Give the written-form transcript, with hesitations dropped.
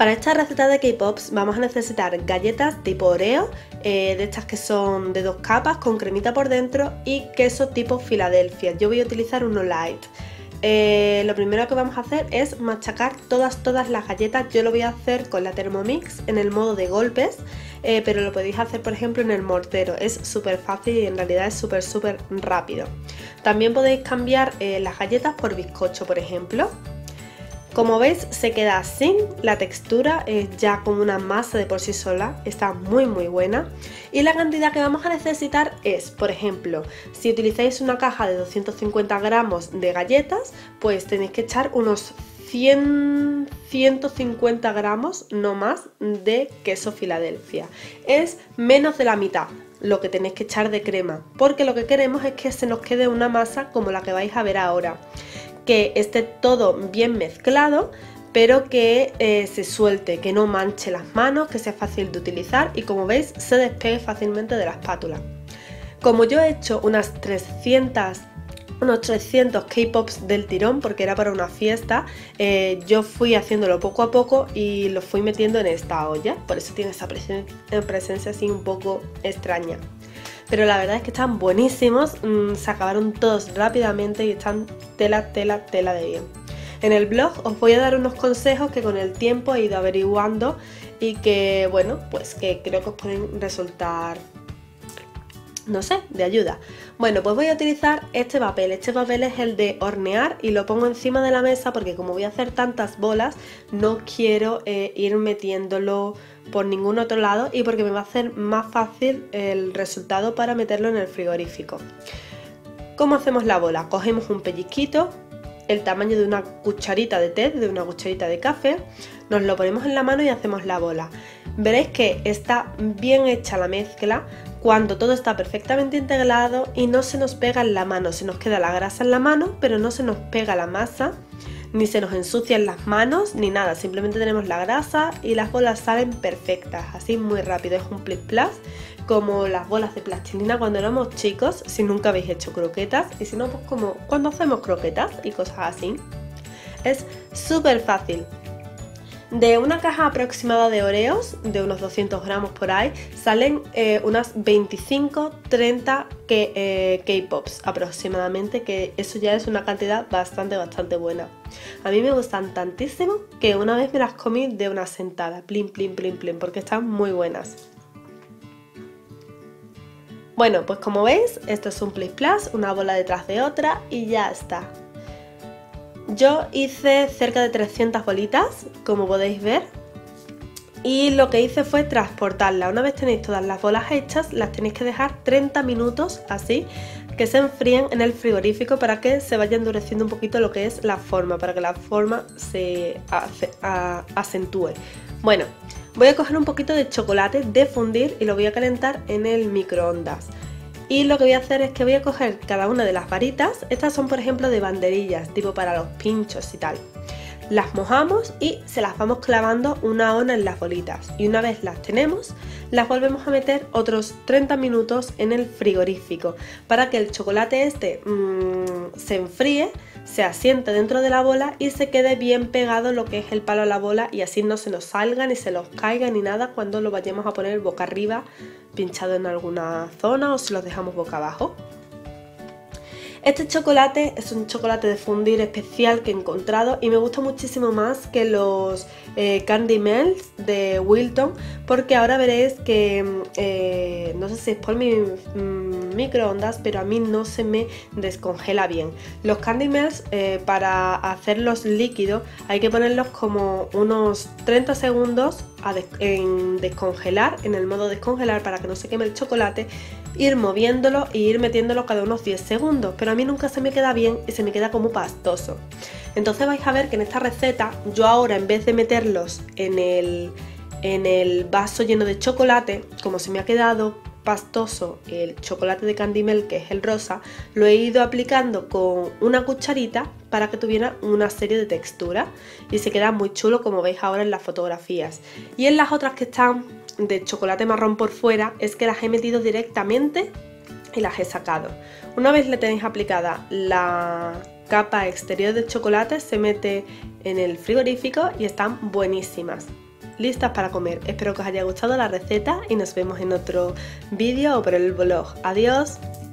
Para esta receta de K-Pops vamos a necesitar galletas tipo Oreo, de estas que son de 2 capas con cremita por dentro, y queso tipo Filadelfia. Yo voy a utilizar uno light. Lo primero que vamos a hacer es machacar todas las galletas. Yo lo voy a hacer con la Thermomix en el modo de golpes, pero lo podéis hacer por ejemplo en el mortero. Es súper fácil y en realidad es súper rápido. También podéis cambiar las galletas por bizcocho, por ejemplo. Como veis se queda así, la textura es ya como una masa de por sí sola, está muy buena. Y la cantidad que vamos a necesitar es, por ejemplo, si utilizáis una caja de 250 gramos de galletas, pues tenéis que echar unos 150 gramos, no más, de queso Filadelfia. Es menos de la mitad lo que tenéis que echar de crema, porque lo que queremos es que se nos quede una masa como la que vais a ver ahora. Que esté todo bien mezclado, pero que se suelte, que no manche las manos, que sea fácil de utilizar y como veis se despegue fácilmente de la espátula. Como yo he hecho unos 300 K-Pops del tirón porque era para una fiesta, yo fui haciéndolo poco a poco y lo fui metiendo en esta olla, por eso tiene esa presencia así un poco extraña. Pero la verdad es que están buenísimos, se acabaron todos rápidamente y están tela de bien. En el blog os voy a dar unos consejos que con el tiempo he ido averiguando y que, bueno, pues que creo que os pueden resultar, no sé, de ayuda. Bueno, pues voy a utilizar este papel es el de hornear y lo pongo encima de la mesa porque como voy a hacer tantas bolas no quiero ir metiéndolo por ningún otro lado y porque me va a hacer más fácil el resultado para meterlo en el frigorífico. ¿Cómo hacemos la bola? Cogemos un pellizquito, el tamaño de una cucharita de té, de una cucharita de café, nos lo ponemos en la mano y hacemos la bola. Veréis que está bien hecha la mezcla cuando todo está perfectamente integrado y no se nos pega en la mano, se nos queda la grasa en la mano, pero no se nos pega la masa, ni se nos ensucian las manos, ni nada, simplemente tenemos la grasa y las bolas salen perfectas, así muy rápido, es un plis plas, como las bolas de plastilina cuando éramos chicos, si nunca habéis hecho croquetas, y si no, pues como cuando hacemos croquetas y cosas así. Es súper fácil. De una caja aproximada de Oreos, de unos 200 gramos por ahí, salen unas 25-30 K-Pops aproximadamente, que eso ya es una cantidad bastante buena. A mí me gustan tantísimo que una vez me las comí de una sentada, plin, porque están muy buenas. Bueno, pues como veis, esto es un plis plas, una bola detrás de otra y ya está. Yo hice cerca de 300 bolitas, como podéis ver, y lo que hice fue transportarlas. Una vez tenéis todas las bolas hechas, las tenéis que dejar 30 minutos así, que se enfríen en el frigorífico para que se vaya endureciendo un poquito lo que es la forma, para que la forma se acentúe. Bueno, voy a coger un poquito de chocolate de fundir y lo voy a calentar en el microondas. Y lo que voy a hacer es que voy a coger cada una de las varitas, estas son por ejemplo de banderillas, tipo para los pinchos y tal. Las mojamos y se las vamos clavando una a una en las bolitas. Y una vez las tenemos, las volvemos a meter otros 30 minutos en el frigorífico para que el chocolate este se enfríe, se asiente dentro de la bola y se quede bien pegado lo que es el palo a la bola y así no se nos salga ni se nos caiga ni nada cuando lo vayamos a poner boca arriba pinchado en alguna zona o si los dejamos boca abajo. Este chocolate es un chocolate de fundir especial que he encontrado y me gusta muchísimo más que los Candy Melts de Wilton, porque ahora veréis que no sé si es por mi microondas, pero a mí no se me descongela bien. Los Candy Melts para hacerlos líquidos hay que ponerlos como unos 30 segundos en descongelar, en el modo descongelar para que no se queme el chocolate, ir moviéndolo e ir metiéndolo cada unos 10 segundos, pero a mí nunca se me queda bien y se me queda como pastoso. Entonces vais a ver que en esta receta yo ahora en vez de meterlos en el vaso lleno de chocolate, como se me ha quedado pastoso el chocolate de Candy Melt, que es el rosa, lo he ido aplicando con una cucharita para que tuviera una serie de texturas y se queda muy chulo como veis ahora en las fotografías. Y en las otras que están de chocolate marrón por fuera es que las he metido directamente y las he sacado. Una vez le tenéis aplicada la capa exterior de chocolate, se mete en el frigorífico y están buenísimas. listas para comer. Espero que os haya gustado la receta y nos vemos en otro vídeo o por el blog. Adiós.